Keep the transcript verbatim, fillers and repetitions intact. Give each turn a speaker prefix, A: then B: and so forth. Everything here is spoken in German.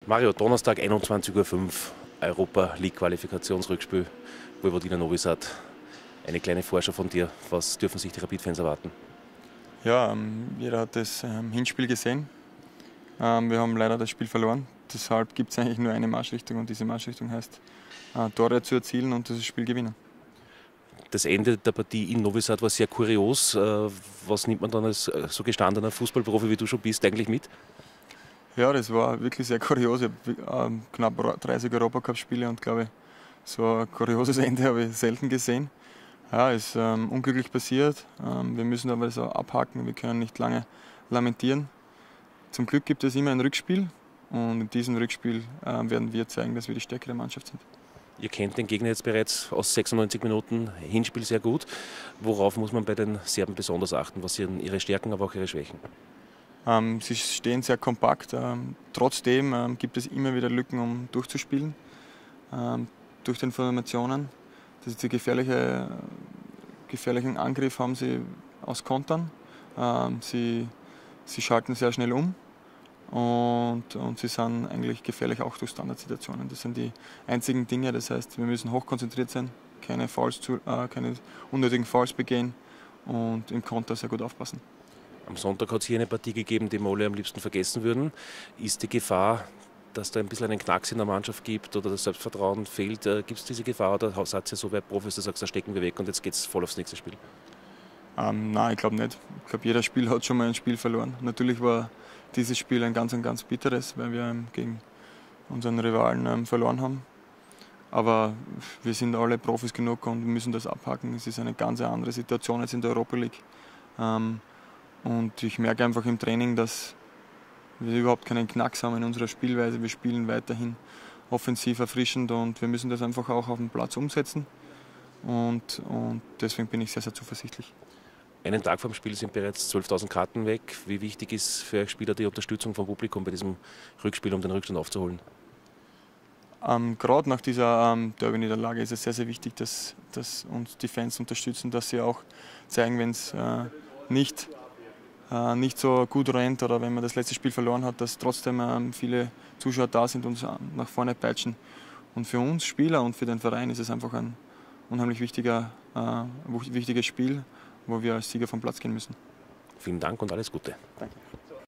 A: Mario, Donnerstag einundzwanzig Uhr fünf, Europa League Qualifikationsrückspiel, Vojvodina Novi Sad. Eine kleine Vorschau von dir, was dürfen sich die Rapid-Fans erwarten?
B: Ja, ähm, jeder hat das ähm, Hinspiel gesehen. Ähm, wir haben leider das Spiel verloren. Deshalb gibt es eigentlich nur eine Marschrichtung und diese Marschrichtung heißt, äh, Tore zu erzielen und das Spiel gewinnen.
A: Das Ende der Partie in Novi Sad war sehr kurios. Äh, Was nimmt man dann als äh, so gestandener Fußballprofi, wie du schon bist, eigentlich mit?
B: Ja, das war wirklich sehr kurios. Ich habe ähm, knapp dreißig Europacup-Spiele und glaube, so ein kurioses Ende habe ich selten gesehen. Ja, ist ähm, unglücklich passiert. Ähm, wir müssen aber so abhaken. Wir können nicht lange lamentieren. Zum Glück gibt es immer ein Rückspiel und in diesem Rückspiel äh, werden wir zeigen, dass wir die stärkere Mannschaft sind.
A: Ihr kennt den Gegner jetzt bereits aus sechsundneunzig Minuten, Hinspiel sehr gut. Worauf muss man bei den Serben besonders achten? Was sind ihre Stärken, aber auch ihre Schwächen?
B: Ähm, sie stehen sehr kompakt. Ähm, trotzdem ähm, gibt es immer wieder Lücken, um durchzuspielen. Ähm, durch die Formationen. Das ist der gefährliche, gefährlichen Angriff haben sie aus Kontern. Ähm, sie, sie schalten sehr schnell um. Und, und sie sind eigentlich gefährlich auch durch Standardsituationen. Das sind die einzigen Dinge. Das heißt, wir müssen hochkonzentriert sein, keine, Fouls zu, äh, keine unnötigen Fouls begehen und im Konter sehr gut aufpassen.
A: Am Sonntag hat es hier eine Partie gegeben, die wir alle am liebsten vergessen würden. Ist die Gefahr, dass da ein bisschen einen Knacks in der Mannschaft gibt oder das Selbstvertrauen fehlt? Äh, Gibt es diese Gefahr oder seid ihr so weit Profis, dass du sagst, da stecken wir weg und jetzt geht es voll aufs nächste Spiel?
B: Ähm, nein, ich glaube nicht. Ich glaube, jeder Spiel hat schon mal ein Spiel verloren. Natürlich war dieses Spiel ein ganz, ein ganz bitteres, weil wir ähm, gegen unseren Rivalen ähm, verloren haben. Aber wir sind alle Profis genug und müssen das abhaken. Es ist eine ganz andere Situation als in der Europa League. Ähm, und ich merke einfach im Training, dass wir überhaupt keinen Knacks haben in unserer Spielweise. Wir spielen weiterhin offensiv, erfrischend und wir müssen das einfach auch auf dem Platz umsetzen. Und, und deswegen bin ich sehr, sehr zuversichtlich.
A: Einen Tag vor dem Spiel sind bereits zwölftausend Karten weg. Wie wichtig ist für euch Spieler die Unterstützung vom Publikum bei diesem Rückspiel, um den Rückstand aufzuholen?
B: Ähm, Gerade nach dieser ähm, Derby-Niederlage ist es sehr, sehr wichtig, dass, dass uns die Fans unterstützen, dass sie auch zeigen, wenn es äh, nicht, äh, nicht so gut rennt oder wenn man das letzte Spiel verloren hat, dass trotzdem ähm, viele Zuschauer da sind und uns nach vorne peitschen. Und für uns Spieler und für den Verein ist es einfach ein unheimlich wichtiger, äh, wichtiges Spiel, wo wir als Sieger vom Platz gehen müssen.
A: Vielen Dank und alles Gute.
B: Danke.